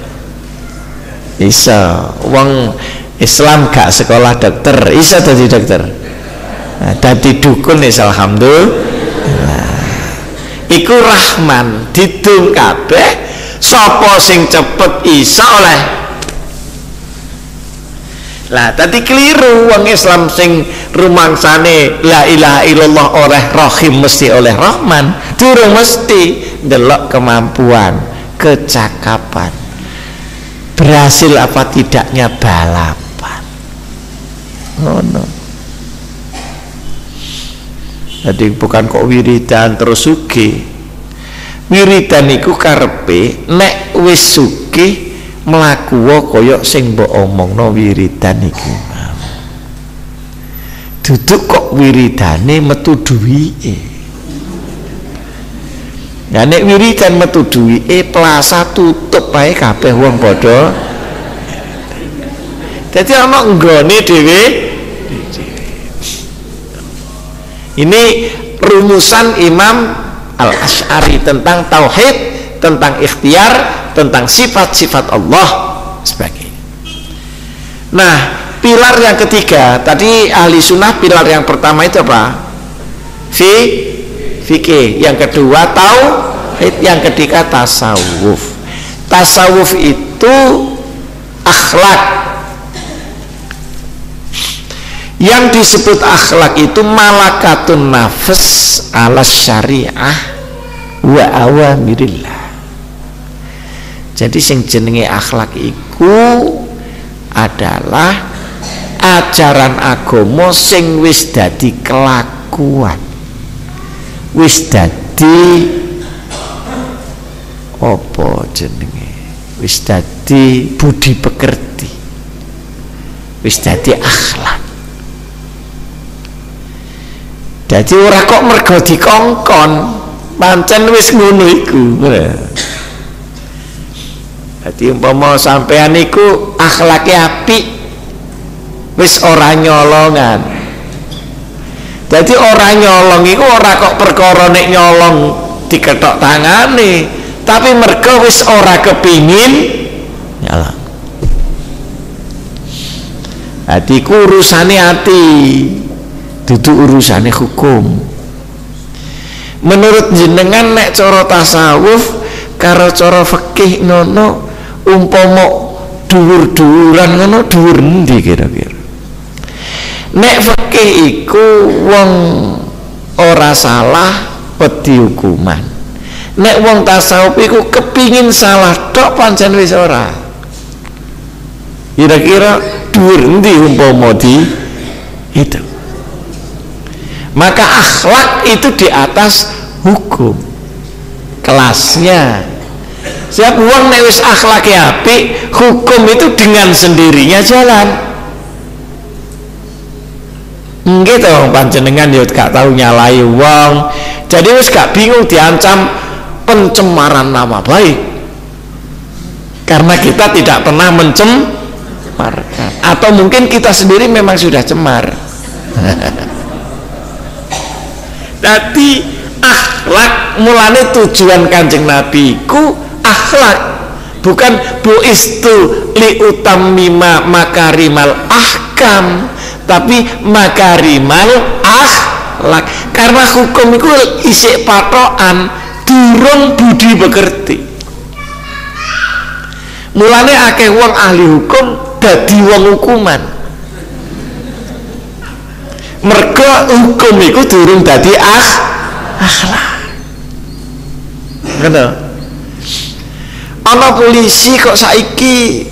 Iso. Wong Islam gak sekolah dokter, iso dadi dokter. Nah, dadi dukun is alhamdulillah. Iku Rahman, didung kabeh, sapa sing cepet iso oleh. Lah tadi keliru wong Islam sing rumangsane la ilaha illallah oleh Rahim mesti oleh Rahman, durung mesti. Delok kemampuan, kecakapan, berhasil apa tidaknya balapan. Oh no. Jadi bukan kok wiridan terus sugih. Wiridan iku karepe nek wis sugih mlaku kaya sing mbok omongno wiridan iku. Duduk kok wiridane metu duwike. Ya nek wiridan metu duwike plasa tutup wae kabeh wong padha. Dadi ana nggone dhewe. Ini rumusan Imam Al-Asy'ari tentang tauhid, tentang ikhtiar, tentang sifat-sifat Allah sebagainya. Nah, pilar yang ketiga tadi ahli sunnah, pilar yang pertama itu apa? fikih, yang kedua tauhid, yang ketiga tasawuf. Tasawuf itu akhlak. Yang disebut akhlak itu malakatun nafs ala syariah wa awamirillah. Jadi sing jenenge akhlak iku adalah ajaran agama sing wis dadi kelakuan, wis dadi apa jenenge, wis dadi budi pekerti, wis dadi akhlak. Jadi ora kok mergo dikongkon, pancen wis ngono iku. Jadi umpama sampean iku akhlake apik, wis ora nyolongan. Jadi ora nyolong iku ora kok perkara nek nyolong diketok tangane, tapi mergo wis ora kepingin nyolong. Jadi iku urusane ati, dudu urusane hukum. Menurut jenengan nek cara tasawuf karo cara fikih ngono, umpama dhuwur-dhuwuran ngono, dhuwur endi kira-kira? Nek fikih iku wong ora salah wedi hukuman. Nek wong tasawuf iku kepingin salah tok pancen wis ora. Kira-kira dhuwur endi umpama di itu? Maka akhlak itu di atas hukum kelasnya. Siap uang nek wis akhlaknya apik, hukum itu dengan sendirinya jalan. Nggih to, panjenengan yo gak tahu nyalai wong. Jadi wis gak bingung diancam pencemaran nama baik. Karena kita tidak pernah mencemarkan, atau mungkin kita sendiri memang sudah cemar. Jadi akhlak, mulane tujuan Kanjeng Nabi ku akhlak, bukan buistu li utammima makarimal ahkam, tapi makarimal akhlak. Karena hukum itu isik patokan, durung budi pekerti. Mulane akeh wong ahli hukum dadi wong hukuman. Mergo hukum iku durung dadi akhlak. Ngono. Ana polisi kok saiki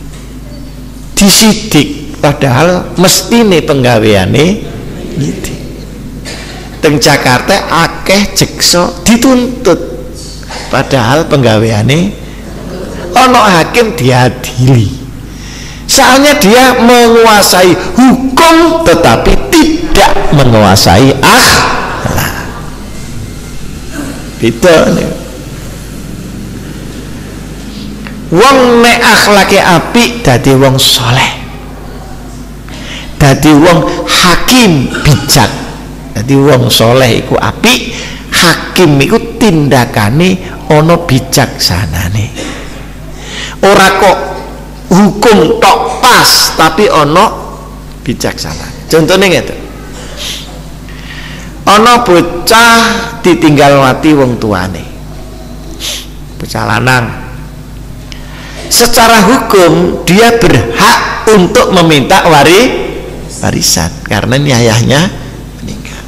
disidik, padahal mestine penggaweane nyidik. Teng Jakarta akeh jeksa dituntut, padahal penggaweane ana hakim diadili. Soalnya dia menguasai hukum tetapi tidak menguasai akhlak. Beda nih. Wong nek akhlake apik dadi wong soleh, dadi wong hakim bijak. Dadi wong soleh iku apik, hakim iku tindakane ana bijaksanane. Ora kok hukum tok pas tapi ana bijaksana. Contohnya ngeten, ana bocah ditinggal mati wong tuane, bocah lanang. Secara hukum dia berhak untuk meminta warisan karena ini ayahnya meninggal.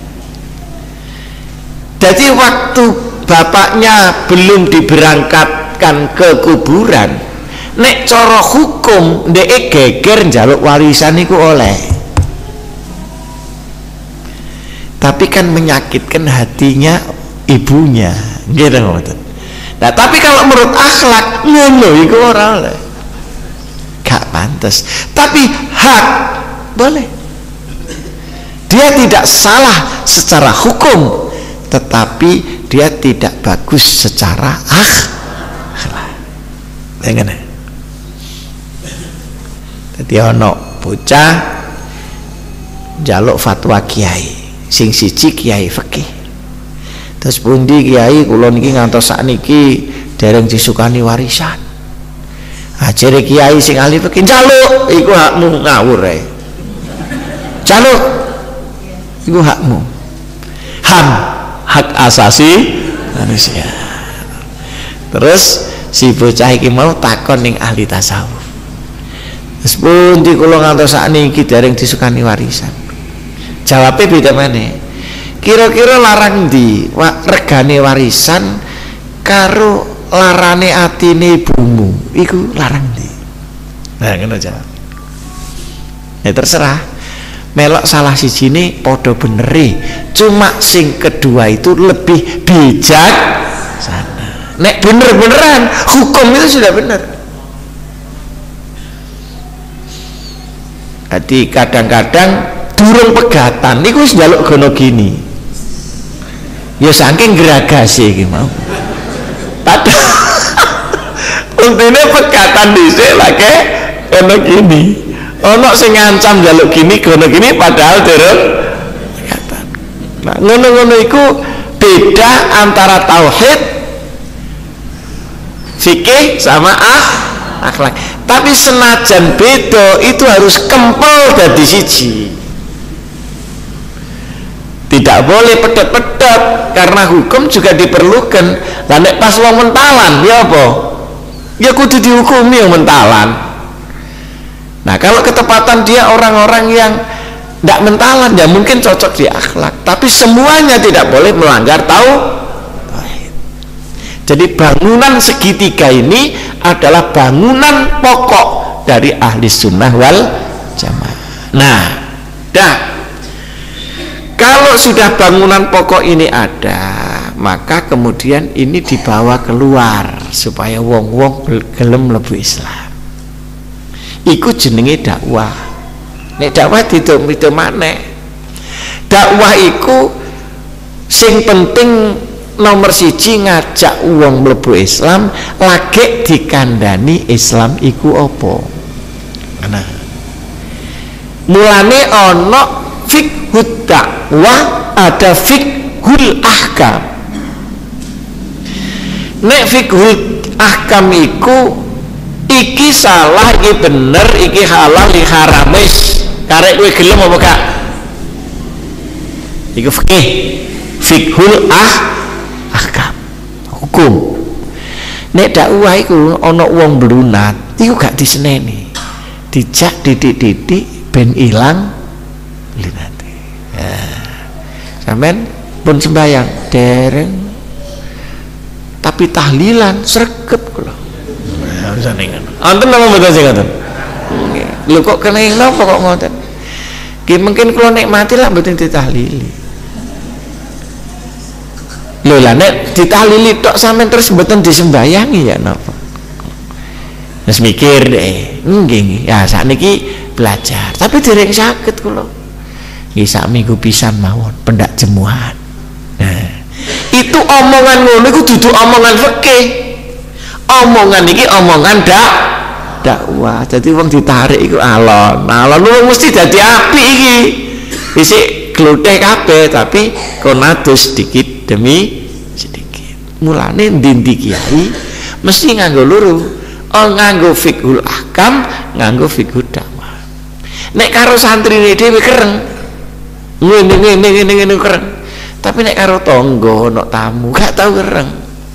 Jadi waktu bapaknya belum diberangkatkan ke kuburan, nek cara hukum ndek geger njaluk warisan iku oleh. Tapi kan menyakitkan hatinya ibunya, nggih ngoten. Nah, tapi kalau menurut akhlak ngono iku ora oleh. Gak pantas. Tapi hak boleh. Dia tidak salah secara hukum, tetapi dia tidak bagus secara akhlak. Dengen. Dadi ana bocah njaluk fatwa kiai, sing siji kiai fikih. Terus pundi kiai kula niki ngantos sakniki dereng disukani warisan. Ajare kiai sing ahli fikih njaluk iku hakmu ngawur ae. Njaluk iku hakmu. HAM hak asasi manusia. Terus si bocah iki mau takon ning ahli tasawuf. Wis pundi kula ngantos sakniki dereng disukani warisan. Jawabe beda maneh. Kira-kira larang ndi regane warisan karo larane atine ibumu iku larang ndi? Nah ngono jawab. Ya terserah. Melok salah sijine padha benere. Cuma sing kedua itu lebih bijak sana. Nek bener-beneran hukum itu sudah benar. Jadi kadang-kadang durung pegatan niku wis njaluk gono gini. Ya saking geragase iki mau. Padahal untine pegatan dhisik lagi ono gini. Ono sing ngancam njaluk gini gono gini padahal durung pegatan. Nah, ngono-ngono iku beda antara tauhid fikih sama akhlak. Tapi senajan beda itu harus kempel dadi siji. Tidak boleh pedot-pedot karena hukum juga diperlukan. Lah nek pas wong mentalan ya apa? Ya kudu dihukumi yang mentalan. Nah, kalau ketepatan dia orang-orang yang tidak mentalan ya mungkin cocok di akhlak, tapi semuanya tidak boleh melanggar tauhid. Jadi bangunan segitiga ini adalah bangunan pokok dari ahli sunnah wal jamaah. Nah, kalau sudah bangunan pokok ini ada, maka kemudian ini dibawa keluar supaya wong-wong gelem mlebu Islam. Iku jenenge dakwah. Nek dakwah itu maneh. Dakwah iku sing penting nomor siji ngajak uang mlebu Islam, lagi dikandani Islam iku apa. Nah, mulane ono fiqhud dakwah, ada fiqhul ahkam. Nek fiqhul ahkam iku iki salah, iki bener, iki halal, iki haram, wis karek kowe gelem apa gak? Iku fikih, fiqhul ahkam, hukum. Nek dakwah iku ana wong blunat iku gak diseneni, dijak didik-didik ben ilang linate. Ya. Sampeyan pun sembayang dereng tapi tahlilan sregep kula. Nah, usane ngono. Anten napa mboten sing ngoten? Nggih. Lho kok kene napa kok ngoten? Ki mungkin kula nikmati lah mboten ditahlili. Lho lah nek ditahlili tok sampean terus mboten disembayangi ya napa? Wis mikir deh. Nggih, ya sakniki belajar, tapi dereng saged kula. Nggih sak minggu pisan mawon pendak jemuhan. Nah, itu omongan ngono iku dudu omongan fikih. Omongan iki omongan dakwah. Jadi wong ditarik iku alon. Alon lu mesti dadi apik iki. Isik glothe kabeh tapi konatus sedikit demi sedikit. Mulane ndi kiai mesti nganggo loro. Nganggo fiqhul ahkam, nganggo fiqhud dakwah. Nek karo santrine dhewe kereng. Ngene kereng. Tapi nek karo tangga ana tamu gak tau kereng.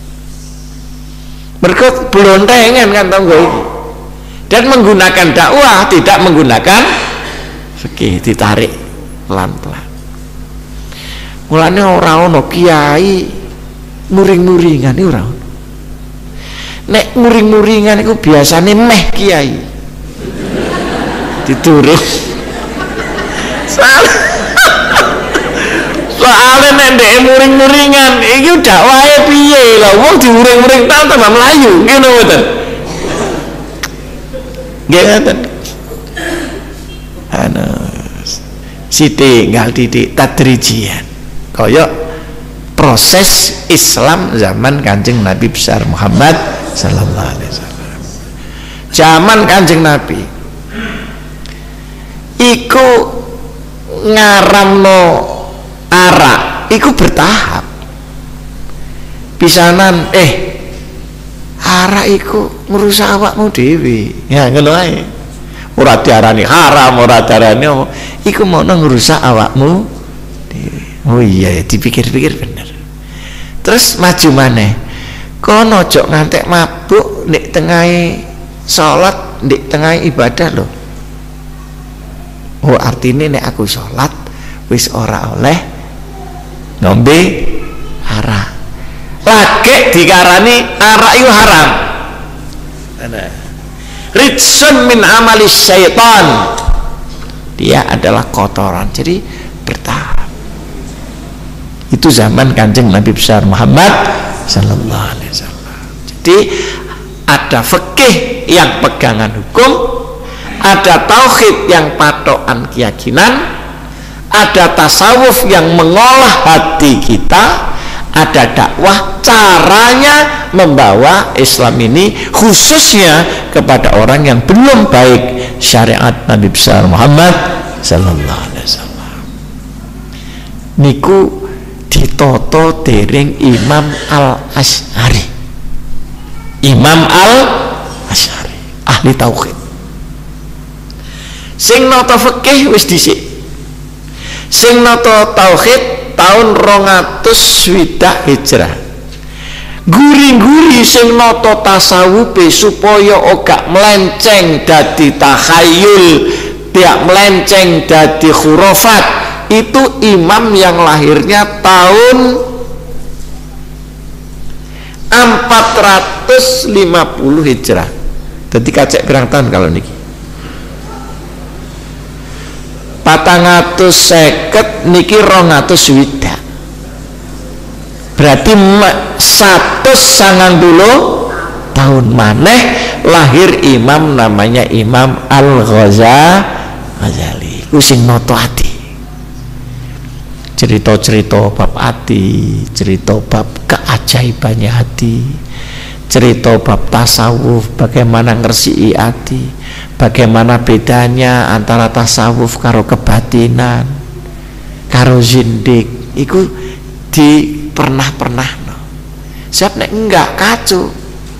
Mergo blontengan kan tangga iki. Dan menggunakan dakwah, tidak menggunakan fikih, ditarik pelan-pelan. Mulane ora ana kiai muring-muringan iki ora. Nek muring-muringan iku biasane meh kiai. Diturut. Soale nek ndek muring-muringan iki dakwahe piye lho, wong diuring-uring tambah mlayu, ngene mboten. Nggih ngoten. Ana sithik gal titik tadrijian. Kaya proses Islam zaman Kanjeng Nabi besar Muhammad sallallahu alaihi wasallam. Zaman Kanjeng Nabi iku ngaramno arak iku bertahap. Pisanan arak iku ngrusak awakmu dhewe. Ya ngono ae. Ora diarani haram, ora diarani apa. Iku mau ngrusak awakmu dhewe. Oh iya, dipikir-pikir bener. Terus maju maneh. Kono ojo ngantek mabuk ndek tengahe salat, ndek tengahe ibadah lho. Oh, artine nek aku salat wis ora oleh ngombe arak. Lagi dikarani arak itu haram. Rijsun min amali syaitan. Dia adalah kotoran. Jadi bertahap. Itu zaman Kanjeng Nabi besar Muhammad sallallahu alaihi wasallam. Jadi ada fikih yang pegangan hukum, ada tauhid yang patokan keyakinan, ada tasawuf yang mengolah hati kita, ada dakwah caranya membawa Islam ini khususnya kepada orang yang belum baik syariat Nabi besar Muhammad sallallahu alaihi wasallam. Niku ditoto dereng Imam Al-Asy'ari. Imam Al-Asy'ari ahli tauhid. Sing nata fikih wis dhisik. Sing nata tauhid tahun 200 Hijrah. Guri-guri sing nata tasawuf supaya ora melenceng dadi takhayul, tidak melenceng dadi khurafat, itu imam yang lahirnya tahun 450 Hijrah. Jadi kacek pirang tahun kalau niki 450 niki 200 berarti 190 tahun maneh lahir imam namanya Imam Al-Ghazali. Ku sing noto ati. Cerita-cerita bab hati, cerita bab keajaibannya hati, cerita bab tasawuf, bagaimana ngersii hati, bagaimana bedanya antara tasawuf karo kebatinan, karo zindik. Iku di pernah no. Siap nek enggak kacau.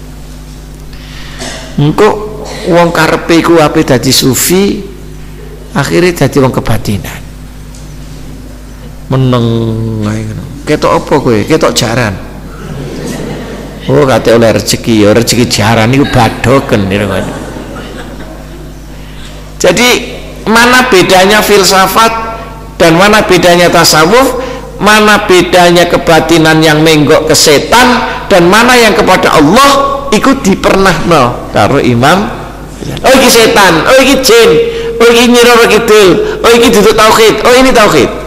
Engko wong karepe ku ape dadi sufi, akhirnya dadi wong kebatinan. Meneng ae ngono. Ketok apa kowe? Ketok jaran. Oh, kate oleh rezeki, ya rezeki jaran niku badoken niku. Jadi, mana bedanya filsafat dan mana bedanya tasawuf, mana bedanya kebatinan yang menggok ke setan dan mana yang kepada Allah, ikut dipernahno karo Imam. Oh iki setan, oh iki jin, oh iki Nyiroro Kidul, oh iki duduk tauhid, oh ini tauhid.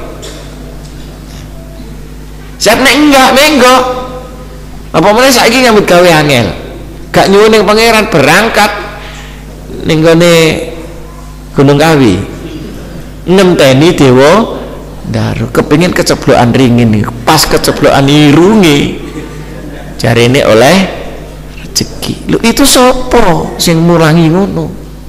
Siap nek enggak menggok. Apa meneh saiki nyambut gawe angel. Gak nyuwun ning pangeran berangkat ning gone Gunung Kawi. Ngenteni dewa Daru kepengin keceblokan ringin, pas keceblokan irunge jarene oleh rezeki. Lho itu sapa sing murangi ngono?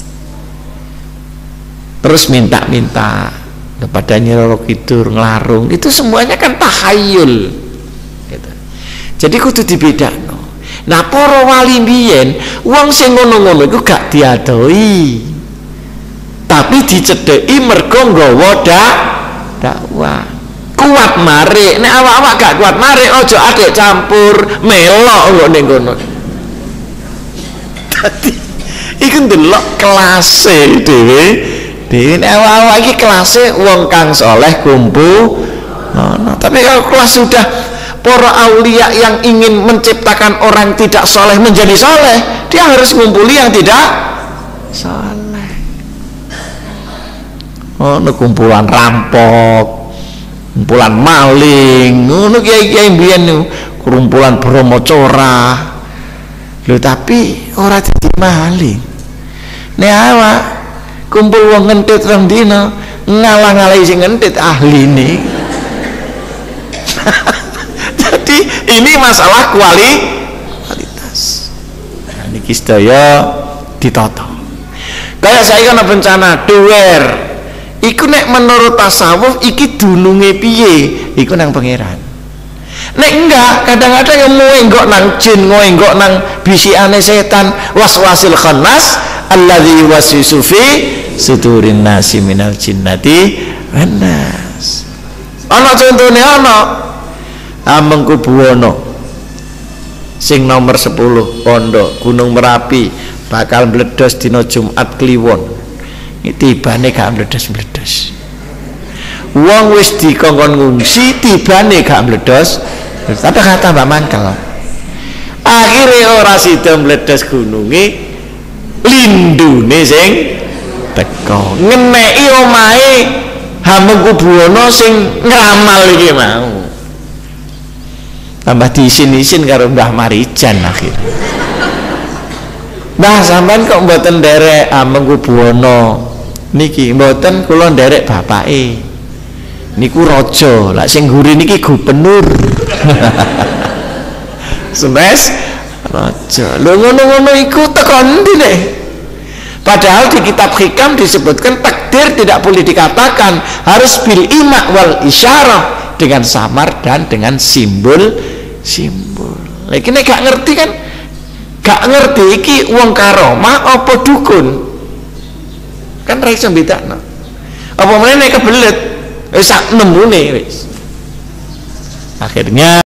Terus minta-minta kepada Nyiroro Kidul nglarung, itu semuanya kan tahayul gitu. Jadi kudu dibedakno. Nah para wali biyen wong sing ngono-ngono iku gak diadoi, tapi dicedheki mergo nggawa dakwah. Kuat marik, nek awak-awak gak kuat marik aja adek campur melok kok ning kono. Dadi iku ndelok kelase dhewe. Nek awak-awak iki kelase wong kang soleh kumpul. Nah, tapi kalau kelas sudah para aulia yang ingin menciptakan orang tidak soleh menjadi soleh, dia harus ngumpuli yang tidak soleh. Oh, kumpulan rampok, kumpulan maling, ngono kiai-kiai mbiyen niku, kumpulan bromocora. Lho tapi ora dadi maling. Nek awak kumpul wong ngentit rong dina, ngalah-ngalahi sing ngentit ahline. Jadi ini masalah kualitas. Nah, niki sedaya ditata. Kayak saya kan bencana duwer. Iku nek menurut tasawuf iki dununge piye? Iku nang pangeran. Nek enggak, kadang-kadang yang ngoenggok nang jin, ngoenggok nang bisikane setan, waswasil khannas alladzi yuwaswisu fi sudurin nasi minal jinnati wan nas. Ana contone ana Amengku Buwono sing nomor 10 pondok Gunung Merapi bakal meledos dina Jumat Kliwon. Tibane gak meledos-meledos. Wong wis dikongkon ngungsi tibane gak meledos, tapi kata Mbak Mangkel. Akhirnya ora sida meledos gununge, lindune sing teko ngeneki omahe Hamengkubuwana sing ngramal iki mau. Tambah diisin-isin karo Mbah Marijan akhir. Mbah sampean kok mboten nderek Hamengkubuwana niki? Mboten, kula nderek bapake. Niku raja, lak sing nguri niki gubernur. Semes raja. Lho ngono-ngono iku teko endi nek? Padahal di kitab hikam disebutkan takdir tidak boleh dikatakan, harus bil imak wal isyarah, dengan samar dan dengan simbol-simbol. Lagi nek gak ngerti kan, gak ngerti iki wong karomah apa dukun, kan ra iso bedakno. Apa meneh nek kebelet wis sak nemune wis. Akhirnya